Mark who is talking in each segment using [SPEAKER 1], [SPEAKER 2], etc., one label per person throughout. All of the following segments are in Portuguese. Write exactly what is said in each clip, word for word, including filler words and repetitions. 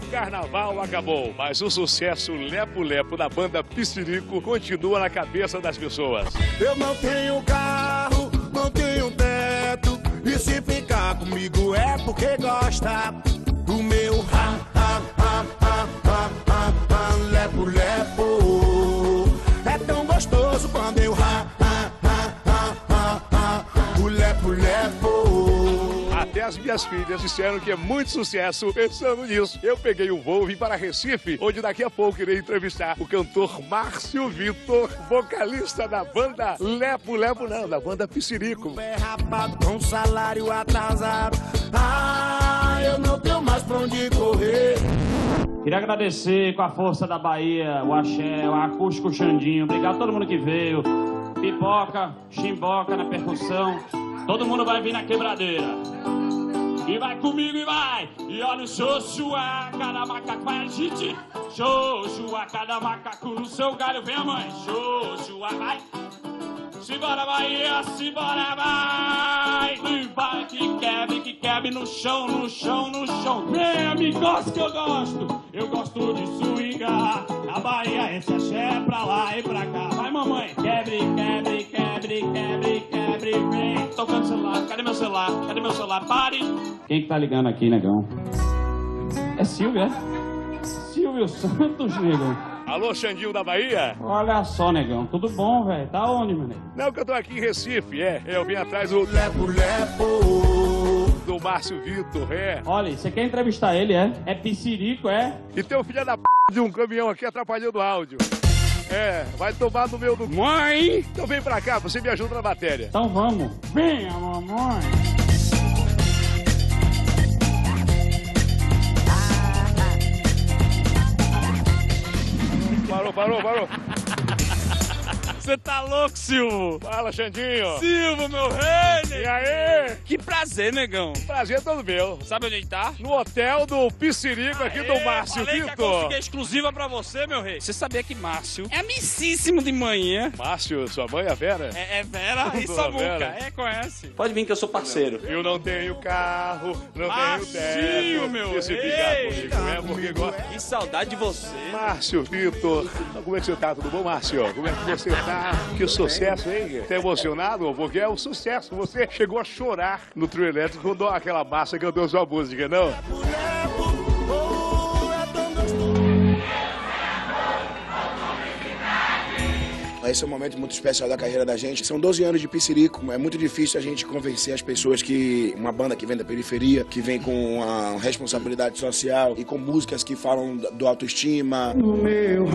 [SPEAKER 1] Carnaval acabou, mas o sucesso lepo-lepo da banda Pissirico continua na cabeça das pessoas.
[SPEAKER 2] Eu não tenho carro, não tenho teto, e se ficar comigo é porque gosta do meu ha, ha, ha, ha, ha, ha, ha, lepo-lepo. É tão gostoso quando eu ha, ha, ha, ha, ha, ha, o lepo-lepo.
[SPEAKER 1] Até as minhas filhas disseram que é muito sucesso pensando nisso. Eu peguei um voo e vim para Recife, onde daqui a pouco irei entrevistar o cantor Márcio Vitor, vocalista da banda Lepo Lepo, não, da banda Pissirico.
[SPEAKER 2] É rapado com salário atrasado. Ah, eu não tenho mais pra onde correr.
[SPEAKER 3] Queria agradecer com a força da Bahia, o Axé, o Acústico Xandinho. Obrigado a todo mundo que veio. Pipoca, Chimboca na percussão. Todo mundo vai vir na quebradeira. E vai comigo e vai! E olha o xoxua, cada macaco vai agite. Xoxua, cada macaco no seu galho. Vem, mãe! Xoxua, vai! Simbora, Bahia, simbora, vai! E vai que quebre, que quebre no chão, no chão, no chão. Vem, amigos, que eu gosto! Eu gosto de swingar. Na Bahia, esse axé é pra lá e pra cá. Vai, mamãe! Quebre, quebre, quebre, quebre, quebre, vem! Tocando celular, cadê meu celular? Cadê meu celular? Pare! Quem que tá ligando aqui, negão? É Silvio, é? Silvio Santos, negão.
[SPEAKER 1] Alô, Xandinho da Bahia?
[SPEAKER 3] Olha só, negão. Tudo bom, velho? Tá onde, meu nego?
[SPEAKER 1] Não, que eu tô aqui em Recife, é. Eu vim atrás do
[SPEAKER 2] Lepo-lepo.
[SPEAKER 1] do Márcio Vitor, é.
[SPEAKER 3] Olha, você quer entrevistar ele, é? É Pissirico, é?
[SPEAKER 1] E tem um filho da p... de um caminhão aqui atrapalhando o áudio. É, vai tomar no meu do...
[SPEAKER 3] Mãe!
[SPEAKER 1] Então vem pra cá, você me ajuda na matéria.
[SPEAKER 3] Então vamos. Venha, mamãe.
[SPEAKER 1] Parou, parou, parou.
[SPEAKER 3] Você tá louco, Silvio?
[SPEAKER 1] Fala, Xandinho.
[SPEAKER 3] Silvio, meu rei,
[SPEAKER 1] E
[SPEAKER 3] negão.
[SPEAKER 1] aí?
[SPEAKER 3] Que prazer, negão.
[SPEAKER 1] Prazer todo meu.
[SPEAKER 3] Sabe onde a gente tá?
[SPEAKER 1] No hotel do Pissirico aqui do Márcio
[SPEAKER 3] falei que a
[SPEAKER 1] Vitor.
[SPEAKER 3] consegui exclusiva pra você, meu rei. Você sabia que Márcio é amicíssimo de manhã?
[SPEAKER 1] Márcio, sua mãe, a Vera?
[SPEAKER 3] É, é Vera e
[SPEAKER 1] Dona
[SPEAKER 3] Samuca.
[SPEAKER 1] Vera.
[SPEAKER 3] É, conhece. Pode vir que eu sou parceiro.
[SPEAKER 1] Eu não tenho carro, não
[SPEAKER 3] Márcio,
[SPEAKER 1] tenho teto.
[SPEAKER 3] meu
[SPEAKER 1] E se
[SPEAKER 3] rei.
[SPEAKER 1] ficar comigo é porque gosta.
[SPEAKER 3] Que saudade de você.
[SPEAKER 1] Márcio Vitor, como é que você tá? Tudo bom, Márcio? Como é que você tá? Que sucesso, hein? Tá emocionado? Porque é um sucesso. Você chegou a chorar no trio elétrico quando aquela massa cantou sua música, não?
[SPEAKER 4] Esse é um momento muito especial da carreira da gente. São doze anos de Pissirico. É muito difícil a gente convencer as pessoas que uma banda que vem da periferia, que vem com uma responsabilidade social e com músicas que falam do autoestima.
[SPEAKER 2] No meu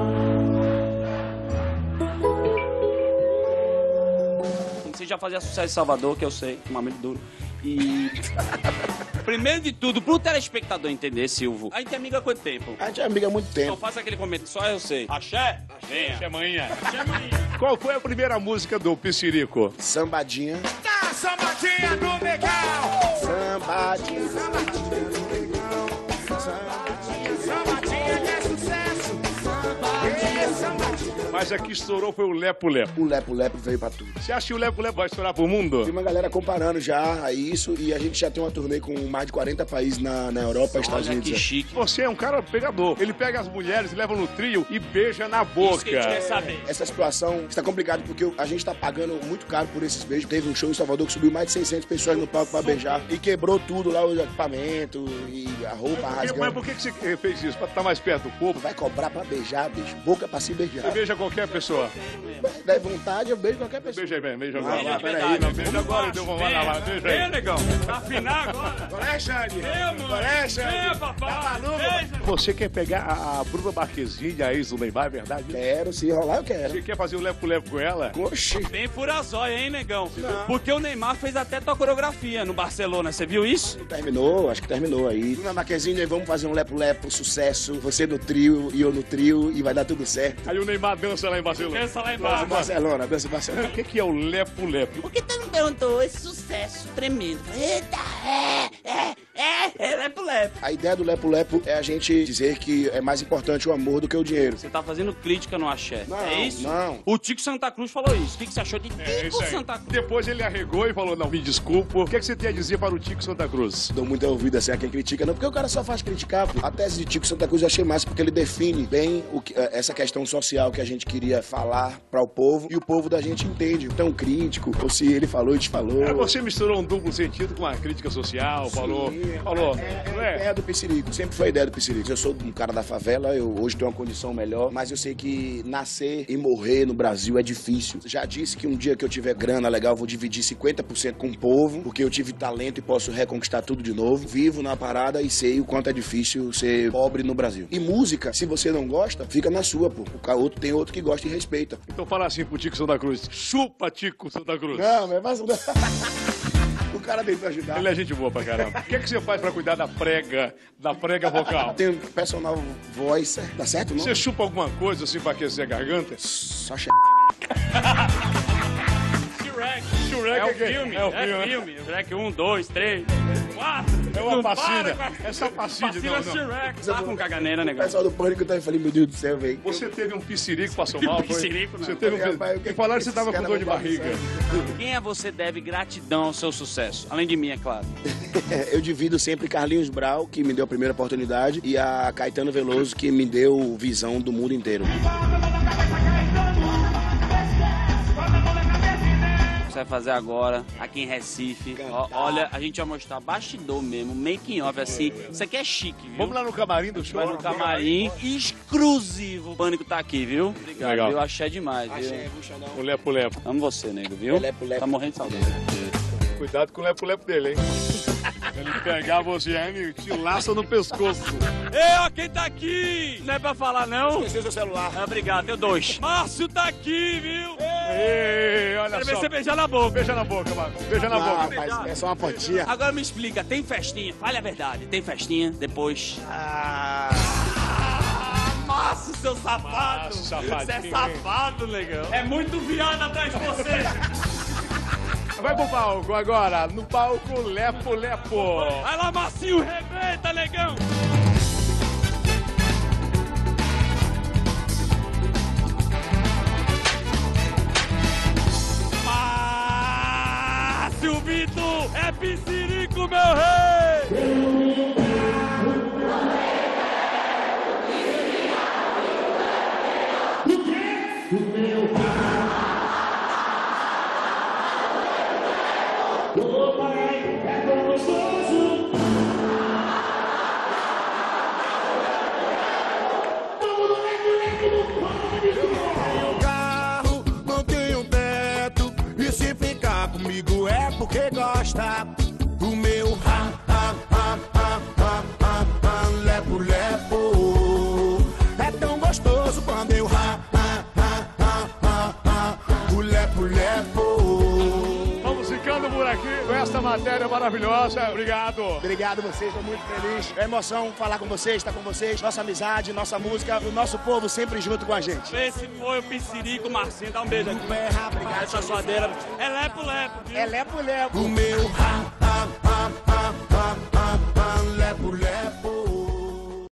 [SPEAKER 3] Você já fazia sucesso em Salvador, que eu sei, que é muito duro. E... Primeiro de tudo, pro telespectador entender, Silvio, a gente é amiga há quanto tempo?
[SPEAKER 4] A gente é amiga há muito tempo.
[SPEAKER 3] Então faça aquele comentário, só eu sei. Axé? Venha.
[SPEAKER 1] Axé manhã.
[SPEAKER 3] Axé manhã.
[SPEAKER 1] Qual foi a primeira música do Pissirico?
[SPEAKER 4] Sambadinha.
[SPEAKER 2] Tá, sambadinha do legal.
[SPEAKER 4] Sambadinha.
[SPEAKER 2] Sambadinha do legal. Sambadinha, sambadinha que é sucesso. Sambadinha, sambadinha.
[SPEAKER 1] Mas a que estourou foi o Lepo Lepo.
[SPEAKER 4] O Lepo Lepo veio pra tudo.
[SPEAKER 1] Você acha que o Lepo Lepo vai estourar pro mundo?
[SPEAKER 4] Tem uma galera comparando já a isso e a gente já tem uma turnê com mais de quarenta países na, na Europa e Estados
[SPEAKER 3] Olha
[SPEAKER 4] Unidos.
[SPEAKER 3] que chique.
[SPEAKER 1] Você é um cara pegador. Ele pega as mulheres, leva no trio e beija na boca.
[SPEAKER 3] Isso que a gente quer saber.
[SPEAKER 4] Essa situação está complicada porque a gente está pagando muito caro por esses beijos. Teve um show em Salvador que subiu mais de seiscentas pessoas no palco para beijar e quebrou tudo lá, o equipamento e a roupa
[SPEAKER 1] Mas
[SPEAKER 4] rasgando.
[SPEAKER 1] por que que você fez isso? Pra estar mais perto do corpo?
[SPEAKER 4] Vai cobrar para beijar, bicho. Boca para se beijar.
[SPEAKER 1] Você beija qualquer pessoa.
[SPEAKER 4] Der vontade, eu beijo qualquer pessoa.
[SPEAKER 1] Beija aí, bem, beija
[SPEAKER 4] Não,
[SPEAKER 1] agora.
[SPEAKER 4] não,
[SPEAKER 1] Peraí, não, beija agora, então vamos lá, lá, beija
[SPEAKER 3] Venha,
[SPEAKER 1] aí.
[SPEAKER 3] negão. Pra afinar agora.
[SPEAKER 4] Olha, Xande.
[SPEAKER 3] Venha, mano.
[SPEAKER 4] Olha, Xande.
[SPEAKER 3] Venha, papai.
[SPEAKER 4] Tá maluco?
[SPEAKER 3] Beija.
[SPEAKER 1] Você quer pegar a, a Bruna Marquezine, a ex do Neymar, é verdade?
[SPEAKER 4] Quero, se rolar, eu quero.
[SPEAKER 1] Você quer fazer o Lepo-Lepo com ela?
[SPEAKER 4] Oxi.
[SPEAKER 3] Bem furazóia, hein, negão? Porque o Neymar fez até tua coreografia no Barcelona, você viu isso?
[SPEAKER 4] Terminou, acho que terminou aí. Bruna Marquezine, vamos fazer um lepo-lepo, sucesso. Você no trio e eu no trio e vai dar tudo certo.
[SPEAKER 1] Aí o Neymar dança lá em Barcelona.
[SPEAKER 3] Pensa lá
[SPEAKER 4] Dança
[SPEAKER 3] embaixo.
[SPEAKER 4] em Barcelona, dança em Barcelona.
[SPEAKER 1] O que que é o Lepo-Lepo?
[SPEAKER 5] Por que tu não perguntou esse sucesso tremendo? Eita, é, é, é, é, lepo, lepo-lepo.
[SPEAKER 4] A ideia do lepo-lepo é a gente dizer que é mais importante o amor do que o dinheiro.
[SPEAKER 5] Você tá fazendo crítica no axé.
[SPEAKER 4] Não,
[SPEAKER 5] é isso?
[SPEAKER 4] não.
[SPEAKER 5] O Tico Santa Cruz falou isso. O que, que você achou de Tico
[SPEAKER 1] É isso aí.
[SPEAKER 5] Santa Cruz?
[SPEAKER 1] Depois ele arregou e falou, não, me desculpa. O que, é que você tem a dizer para o Tico Santa Cruz?
[SPEAKER 4] Dou muita ouvido assim a quem critica, não, porque o cara só faz criticar. Pô. A tese de Tico Santa Cruz eu achei massa porque ele define bem o que, essa questão social que a gente queria falar para o povo e o povo da gente entende. Então, crítico, ou se ele falou e te falou.
[SPEAKER 1] É, você misturou um duplo sentido com a crítica social,
[SPEAKER 4] Sim,
[SPEAKER 1] falou.
[SPEAKER 4] é,
[SPEAKER 1] falou.
[SPEAKER 4] É, é
[SPEAKER 1] não
[SPEAKER 4] a
[SPEAKER 1] é?
[SPEAKER 4] ideia do Pissirico, sempre foi a ideia do Pissirico. Eu sou um cara da favela, eu hoje tenho uma condição melhor, mas eu sei que nascer e morrer no Brasil é difícil. Já disse que um dia que eu tiver grana legal, eu vou dividir cinquenta por cento com o povo, porque eu tive talento e posso reconquistar tudo de novo. Vivo na parada e sei o quanto é difícil ser pobre no Brasil. E música, se você não gosta, fica na sua, pô. O outro tem outro que gosta e respeita.
[SPEAKER 1] Então fala assim pro Tico Santa Cruz. Chupa, Tico Santa Cruz.
[SPEAKER 4] Não, mas mais... O cara veio pra ajudar.
[SPEAKER 1] Ele é gente boa pra caramba. O que, é que você faz pra cuidar da prega, da prega vocal?
[SPEAKER 4] Tem um personal voice, tá certo, não?
[SPEAKER 1] Você chupa alguma coisa assim pra aquecer a garganta?
[SPEAKER 4] Só che...
[SPEAKER 5] Shrek.
[SPEAKER 1] Shrek
[SPEAKER 5] É o
[SPEAKER 1] é que-
[SPEAKER 5] filme.
[SPEAKER 1] é o
[SPEAKER 5] É
[SPEAKER 1] filme.
[SPEAKER 5] filme. Shrek um, dois, três, quatro.
[SPEAKER 1] É uma
[SPEAKER 5] Não
[SPEAKER 1] pastilha.
[SPEAKER 5] para com a-
[SPEAKER 1] Essa pastilha,
[SPEAKER 5] Pastilha
[SPEAKER 1] não, não.
[SPEAKER 5] Shrek. Tá com caganeira,
[SPEAKER 4] O
[SPEAKER 5] negócio.
[SPEAKER 4] pessoal do Pânico tá aí, falei, meu Deus do céu, velho.
[SPEAKER 1] Você teve um piscirico, passou mal? Foi?
[SPEAKER 5] Piscirico, não.
[SPEAKER 1] Você teve um...
[SPEAKER 4] Rapaz, o que
[SPEAKER 1] E falaram que você
[SPEAKER 4] esses
[SPEAKER 1] tava com
[SPEAKER 4] caras
[SPEAKER 1] dor de
[SPEAKER 4] vão dar
[SPEAKER 1] barriga.
[SPEAKER 4] certo?
[SPEAKER 5] Quem a você deve gratidão ao seu sucesso? Além de mim, é claro.
[SPEAKER 4] Eu divido sempre Carlinhos Brau, que me deu a primeira oportunidade, e a Caetano Veloso, que me deu visão do mundo inteiro.
[SPEAKER 5] Você vai fazer agora, aqui em Recife. Ó, olha, a gente vai mostrar bastidor mesmo, making off, assim. Isso aqui é chique, viu?
[SPEAKER 1] Vamos lá no camarim do show.
[SPEAKER 5] Vai no camarim exclusivo. O Pânico tá aqui, viu? Obrigado,
[SPEAKER 1] Legal.
[SPEAKER 5] viu? Axé demais, viu?
[SPEAKER 1] O lepo-lepo.
[SPEAKER 5] Amo você, nego, viu?
[SPEAKER 4] Lepo-lepo.
[SPEAKER 5] Tá morrendo de saudade.
[SPEAKER 1] Cuidado com o lepo-lepo dele, hein? Ele pegar você aí e te laça no pescoço.
[SPEAKER 5] Ei, ó, quem tá aqui? Não é pra falar, não?
[SPEAKER 4] Esqueceu seu celular.
[SPEAKER 5] Ah, obrigado, tenho dois. Márcio tá aqui, viu?
[SPEAKER 1] Ei, olha
[SPEAKER 5] Quero ver
[SPEAKER 1] só.
[SPEAKER 5] você beijar na boca.
[SPEAKER 1] Beija na boca, mano. Beija na
[SPEAKER 4] Ah,
[SPEAKER 1] boca.
[SPEAKER 4] rapaz, é só uma pontinha.
[SPEAKER 5] Agora me explica, tem festinha? Fale a verdade, tem festinha? Depois...
[SPEAKER 4] Ah,
[SPEAKER 5] Márcio, seu safado!
[SPEAKER 1] Márcio, safadinho,
[SPEAKER 5] Você é
[SPEAKER 1] hein?
[SPEAKER 5] safado, negão. É muito viado atrás de você.
[SPEAKER 1] Vai pro palco agora. No palco, lepo-lepo.
[SPEAKER 5] Vai lá, Marcinho, rebenta, negão. Márcio Vitor, é Pissirico, meu rei!
[SPEAKER 2] Tenho carro, não tenho teto. E se ficar comigo é porque gosta. O meu ha, ha, ha, ha, ha, ha, ha, lepo, lepo. É tão gostoso quando eu ha, ha, ha, ha, ha, ha, o lepo, lepo.
[SPEAKER 1] Vamos ficando por aqui com esta matéria maravilhosa. Obrigado.
[SPEAKER 4] obrigado vocês, estou muito feliz. É emoção falar com vocês, estar com vocês. Nossa amizade, nossa música, o nosso povo sempre junto com a gente.
[SPEAKER 5] Esse foi o Pissirico, Marcinho, dá um beijo aqui.
[SPEAKER 4] Berra, obrigado.
[SPEAKER 5] Essa suadeira é lepo-lepo, viu?
[SPEAKER 4] É lepo, lepo.
[SPEAKER 2] O meu ha, ha, ha, ha, ha, ha, ha, lepo, lepo.